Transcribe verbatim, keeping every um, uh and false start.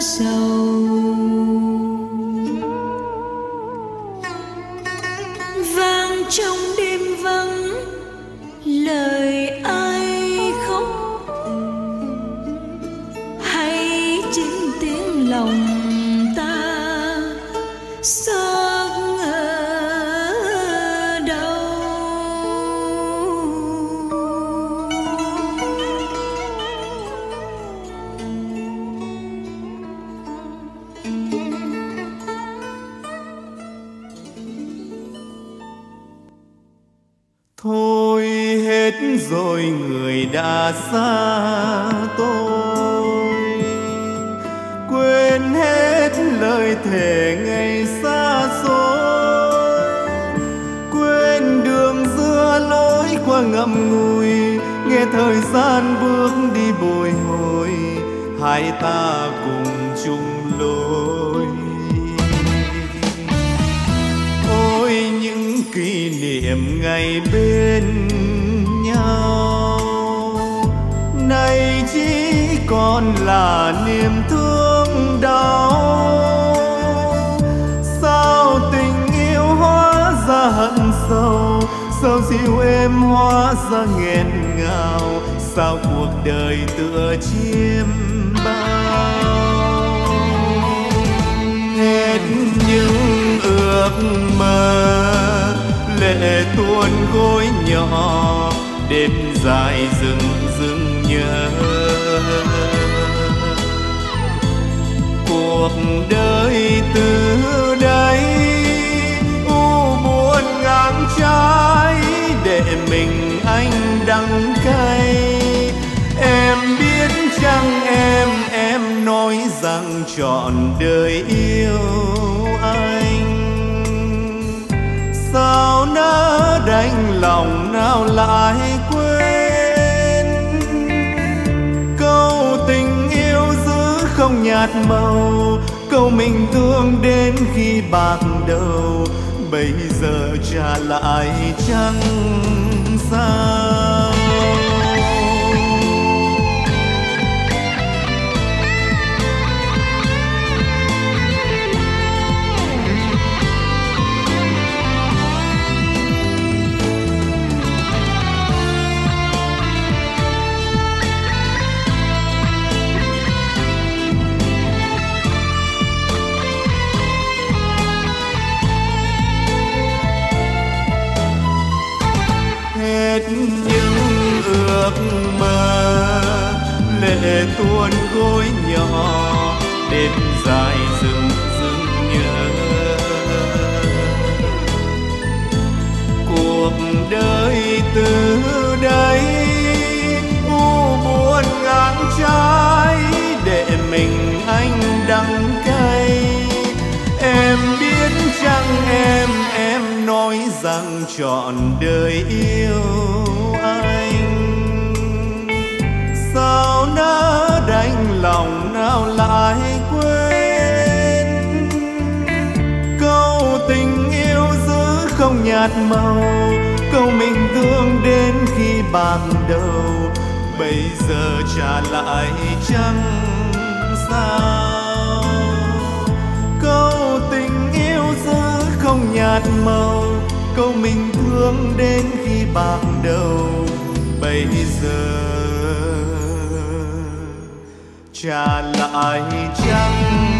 sầu. Vang trong đêm vắng lời ai khóc, hay chính tiếng lòng ta xót ở đâu. Thôi hết rồi người đã xa tôi, quên hết lời thề ngày xa xôi, quên đường xưa lối qua ngậm ngùi, nghe thời gian bước đi bồi hồi, hai ta cùng chung lối. Ôi những kỷ niệm ngày bên nhau, nay chỉ còn là niềm thương đau. Sao tình yêu hóa ra hận sâu, sao dịu êm hóa ra nghẹn ngào, sao cuộc đời tựa chiêm bao. Hết những ước mơ lệ tuôn gối nhỏ, đêm dài rừng rừng nhớ. Cuộc đời từ đây u buồn ngang trái, để mình anh đắng cay. Em biết chăng em em nói rằng trọn đời yêu anh, sao nỡ đành lòng nào lại quên. Câu tình yêu giữ không nhạt màu, câu mình thương đến khi bạc đầu, bây giờ trả lại chẳng sao. Những ước mơ lệ tuôn gối nhỏ, đêm dài rừng rừng nhớ. Cuộc đời từ đây u buồn ngang trái, để mình anh đắng cay. Em biết chăng em em nói rằng trọn đời yêu anh, sao nỡ đành lòng nào lại quên. Câu tình yêu giữ không nhạt màu, câu mình thương đến khi bạc đầu, bây giờ trả lại chẳng sao. Câu tình yêu giữ không nhạt màu, câu mình thương đến khi bạc đầu, bây giờ trả lại chẳng